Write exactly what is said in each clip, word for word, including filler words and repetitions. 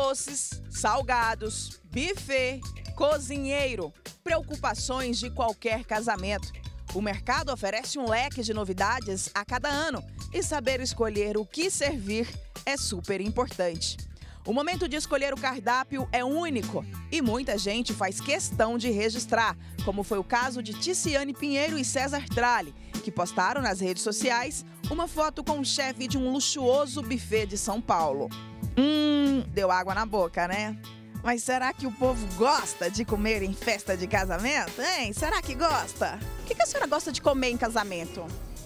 Doces, salgados, buffet, cozinheiro, preocupações de qualquer casamento. O mercado oferece um leque de novidades a cada ano e saber escolher o que servir é super importante. O momento de escolher o cardápio é único e muita gente faz questão de registrar, como foi o caso de Ticiane Pinheiro e César Tralli, que postaram nas redes sociais uma foto com o chefe de um luxuoso buffet de São Paulo. Hum, deu água na boca, né? Mas será que o povo gosta de comer em festa de casamento, hein? Será que gosta? O que a senhora gosta de comer em casamento?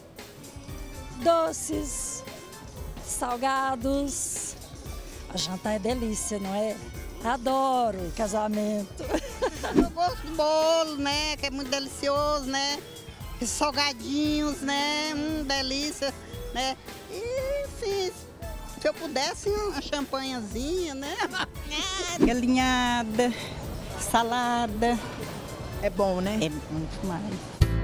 Doces, salgados. A jantar é delícia, não é? Adoro casamento. Eu gosto do bolo, né? Que é muito delicioso, né? Os salgadinhos, né? Hum, delícia, né? E, enfim, se eu pudesse, uma champanhezinha, né? Galinhada, salada. É bom, né? É muito mais.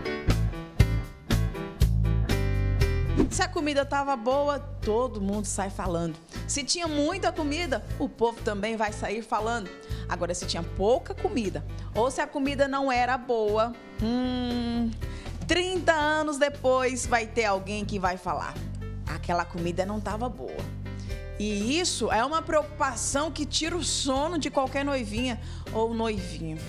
Se a comida estava boa, todo mundo sai falando. Se tinha muita comida, o povo também vai sair falando. Agora, se tinha pouca comida, ou se a comida não era boa, hum, trinta anos depois vai ter alguém que vai falar: aquela comida não estava boa. E isso é uma preocupação que tira o sono de qualquer noivinha ou noivinho.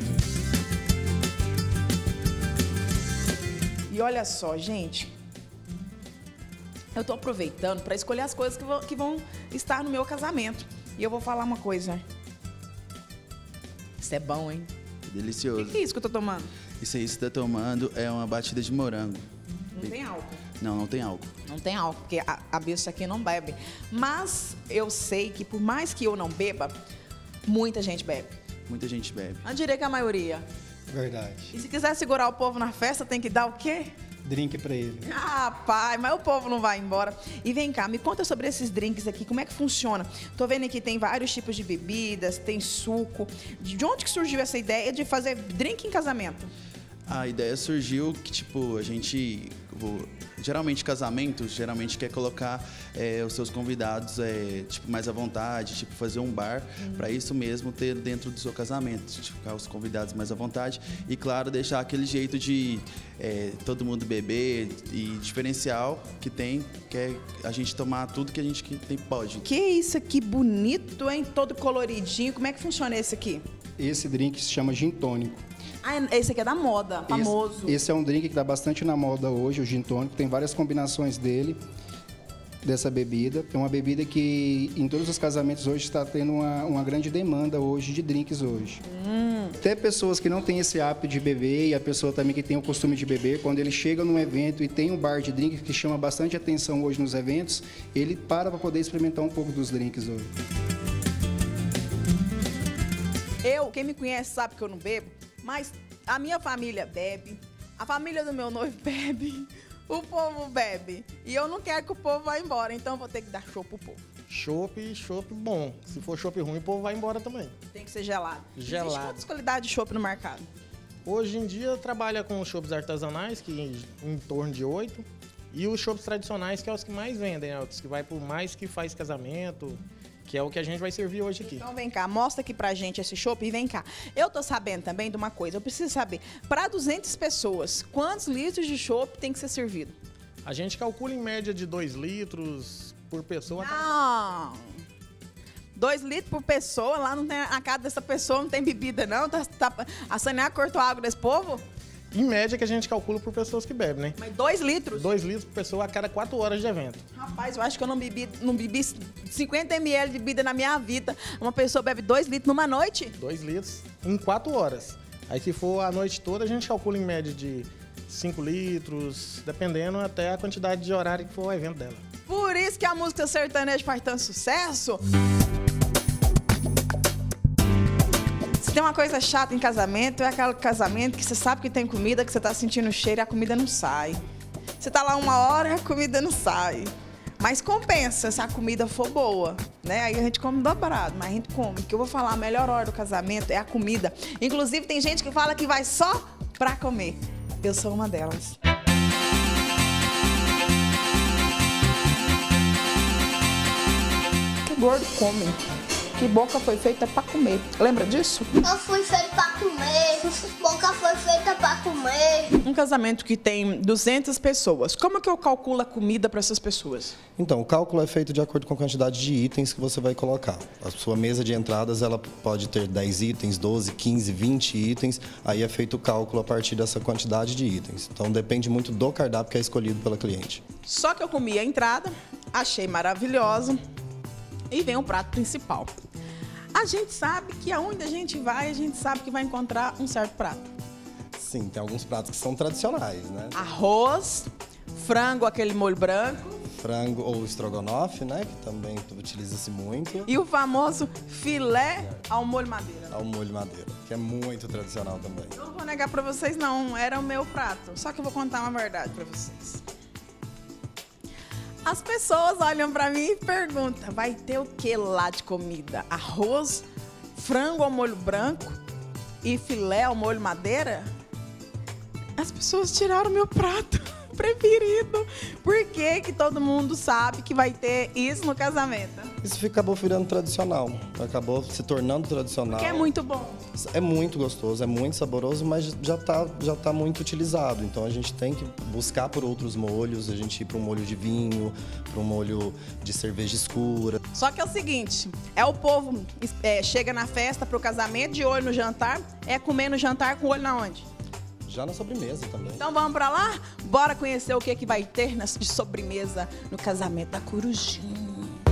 E olha só, gente, eu tô aproveitando para escolher as coisas que vão, que vão estar no meu casamento. E eu vou falar uma coisa. Isso é bom, hein? Delicioso. O que, que é isso que eu tô tomando? Isso aí que você tá tomando é uma batida de morango. Não tem álcool. Não, não tem álcool. Não tem álcool, porque a, a bicha aqui não bebe. Mas eu sei que por mais que eu não beba, muita gente bebe. Muita gente bebe. Eu diria que a maioria. Verdade. E se quiser segurar o povo na festa, tem que dar o quê? Drink pra ele. Ah, pai, mas o povo não vai embora. E vem cá, me conta sobre esses drinks aqui, como é que funciona? Tô vendo aqui tem vários tipos de bebidas, tem suco. De onde que surgiu essa ideia de fazer drink em casamento? A ideia surgiu que, tipo, a gente... Geralmente, casamentos, geralmente quer colocar é, os seus convidados é, tipo, mais à vontade, tipo, fazer um bar, uhum. para isso mesmo ter dentro do seu casamento, tipo, ficar os convidados mais à vontade e, claro, deixar aquele jeito de é, todo mundo beber e diferencial que tem, que é a gente tomar tudo que a gente tem, pode. Que isso aqui bonito, hein? Todo coloridinho. Como é que funciona esse aqui? Esse drink se chama gin tônico. Ah, esse aqui é da moda, famoso. Esse, esse é um drink que está bastante na moda hoje, o gin tônico. Tem várias combinações dele, dessa bebida. É uma bebida que em todos os casamentos hoje está tendo uma, uma grande demanda hoje de drinks hoje. Hum. Até pessoas que não têm esse hábito de beber e a pessoa também que tem o costume de beber, quando ele chega num evento e tem um bar de drink que chama bastante atenção hoje nos eventos, ele para para poder experimentar um pouco dos drinks hoje. Eu, quem me conhece sabe que eu não bebo. Mas a minha família bebe, a família do meu noivo bebe, o povo bebe. E eu não quero que o povo vá embora, então eu vou ter que dar chopp pro povo. Chopp, chopp bom. Se for chopp ruim, o povo vai embora também. Tem que ser gelado. Gelado. Existe quantas qualidades de chopp no mercado? Hoje em dia trabalha com os chopps artesanais, que em, em torno de oito. E os chopps tradicionais, que é os que mais vendem, né? Os que vai por mais que faz casamento, que é o que a gente vai servir hoje aqui. Então vem cá, mostra aqui pra gente esse chopp e vem cá. Eu tô sabendo também de uma coisa, eu preciso saber, para duzentas pessoas, quantos litros de chopp tem que ser servido? A gente calcula em média de dois litros por pessoa. Não! dois litros por pessoa, lá não tem, a casa dessa pessoa não tem bebida não? Tá, tá, a Sanear cortou a água desse povo? Em média que a gente calcula por pessoas que bebem, né? Mas dois litros? Dois litros por pessoa a cada quatro horas de evento. Rapaz, eu acho que eu não bebi, não bebi cinquenta mililitros de bebida na minha vida. Uma pessoa bebe dois litros numa noite? Dois litros em quatro horas. Aí se for a noite toda, a gente calcula em média de cinco litros, dependendo até a quantidade de horário que for o evento dela. Por isso que a música sertaneja faz tanto sucesso. Se tem uma coisa chata em casamento, é aquele casamento que você sabe que tem comida, que você tá sentindo o cheiro e a comida não sai. Você tá lá uma hora e a comida não sai. Mas compensa se a comida for boa, né? Aí a gente come dobrado, mas a gente come. O que eu vou falar, a melhor hora do casamento é a comida. Inclusive, tem gente que fala que vai só pra comer. Eu sou uma delas. Que gordo come. que boca foi feita para comer. Lembra disso? Eu fui feita para comer, boca foi feita para comer. Um casamento que tem duzentas pessoas, como que eu calculo a comida para essas pessoas? Então, o cálculo é feito de acordo com a quantidade de itens que você vai colocar. A sua mesa de entradas, ela pode ter dez itens, doze, quinze, vinte itens. Aí é feito o cálculo a partir dessa quantidade de itens. Então, depende muito do cardápio que é escolhido pela cliente. Só que eu comi a entrada, achei maravilhosa e vem o prato principal. A gente sabe que aonde a gente vai, a gente sabe que vai encontrar um certo prato. Sim, tem alguns pratos que são tradicionais, né? Arroz, frango, aquele molho branco. Frango ou estrogonofe, né? Que também utiliza-se muito. E o famoso filé ao molho madeira. Ao molho madeira, que é muito tradicional também. Não vou negar pra vocês, não. Era o meu prato. Só que eu vou contar uma verdade pra vocês. As pessoas olham pra mim e perguntam, vai ter o que lá de comida? Arroz, frango ao molho branco e filé ao molho madeira? As pessoas tiraram meu prato preferido. Por que que todo mundo sabe que vai ter isso no casamento? Isso acabou virando tradicional, acabou se tornando tradicional. Que é muito bom. É muito gostoso, é muito saboroso, mas já está já tá muito utilizado. Então a gente tem que buscar por outros molhos, a gente ir para um molho de vinho, para um molho de cerveja escura. Só que é o seguinte, é o povo é, chega na festa pro casamento de olho no jantar, é comer no jantar com olho na onde? Já na sobremesa também. Então vamos pra lá? Bora conhecer o que, que vai ter na de sobremesa no casamento da Corujinha.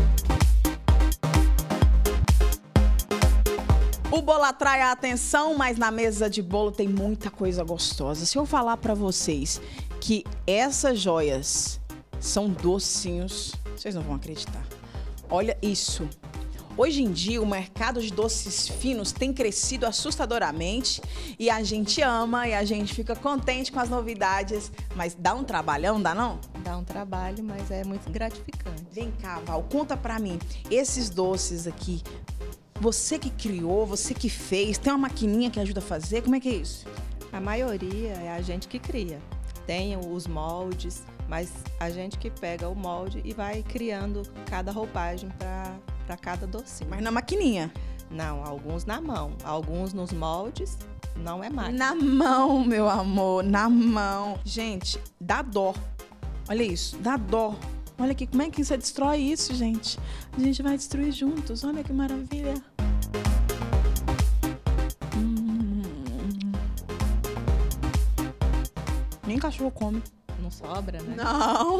O bolo atrai a atenção, mas na mesa de bolo tem muita coisa gostosa. Se eu falar pra vocês que essas joias são docinhos, vocês não vão acreditar. Olha isso. Hoje em dia, o mercado de doces finos tem crescido assustadoramente e a gente ama e a gente fica contente com as novidades, mas dá um trabalhão, dá não? Dá um trabalho, mas é muito gratificante. Vem cá, Val, conta pra mim, esses doces aqui, você que criou, você que fez, tem uma maquininha que ajuda a fazer, como é que é isso? A maioria é a gente que cria. Tem os moldes, mas a gente que pega o molde e vai criando cada roupagem para para cada docinho. Mas na maquininha? Não, alguns na mão, alguns nos moldes, não é máquina. Na mão, meu amor, na mão. Gente, dá dó. Olha isso, dá dó. Olha aqui, como é que você destrói isso, gente? A gente vai destruir juntos, olha que maravilha. Hum. Nem cachorro come. Não sobra, né? Não.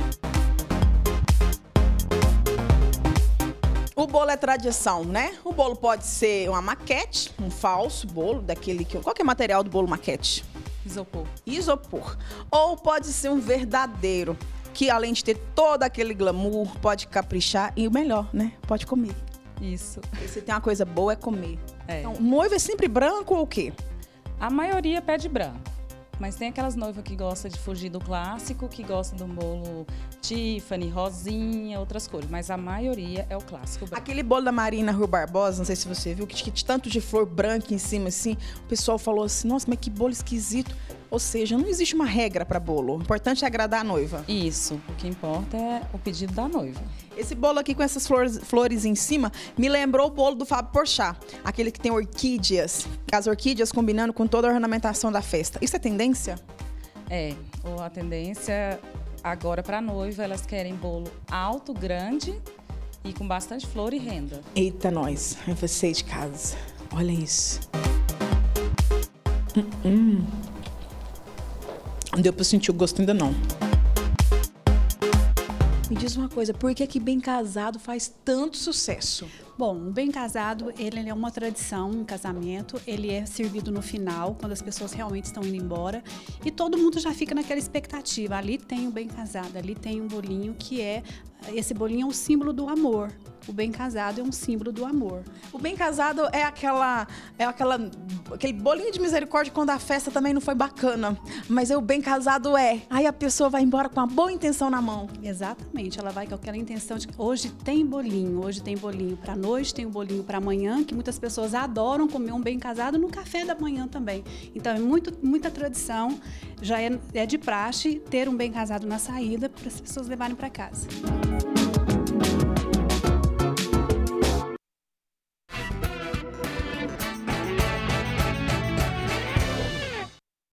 O bolo é tradição, né? O bolo pode ser uma maquete, um falso bolo, daquele que... Qual que é o material do bolo maquete? Isopor. Isopor. Ou pode ser um verdadeiro, que além de ter todo aquele glamour, pode caprichar e o melhor, né? Pode comer. Isso. E se tem uma coisa boa, é comer. É. Então, noivo é sempre branco ou o quê? A maioria pede branco. Mas tem aquelas noivas que gostam de fugir do clássico, que gostam do bolo Tiffany, rosinha, outras cores. Mas a maioria é o clássico branco. Aquele bolo da Marina Rui Barbosa, não sei se você viu, que tinha tanto de flor branca em cima, assim. O pessoal falou assim, nossa, mas que bolo esquisito. Ou seja, não existe uma regra para bolo. O importante é agradar a noiva. Isso. O que importa é o pedido da noiva. Esse bolo aqui com essas flores, flores em cima me lembrou o bolo do Fábio Porchat. Aquele que tem orquídeas. As orquídeas combinando com toda a ornamentação da festa. Isso é tendência? É. Ou a tendência agora para a noiva, elas querem bolo alto, grande e com bastante flor e renda. Eita, nós. É você de casa. Olha isso. Hum, hum. Não deu pra sentir o gosto ainda não. Me diz uma coisa, por que que Bem Casado faz tanto sucesso? Bom, o Bem Casado, ele é uma tradição em casamento, ele é servido no final, quando as pessoas realmente estão indo embora, e todo mundo já fica naquela expectativa, ali tem o Bem Casado, ali tem um bolinho que é, esse bolinho é um símbolo do amor. O Bem Casado é um símbolo do amor. O Bem Casado é aquela, é aquela, aquele bolinho de misericórdia quando a festa também não foi bacana. Mas é o Bem Casado é. Aí a pessoa vai embora com uma boa intenção na mão. Exatamente. Ela vai com aquela intenção de que hoje tem bolinho, hoje tem bolinho para noite, tem um bolinho para amanhã, que muitas pessoas adoram comer um Bem Casado no café da manhã também. Então é muito, muita tradição, já é, é de praxe ter um Bem Casado na saída para as pessoas levarem para casa.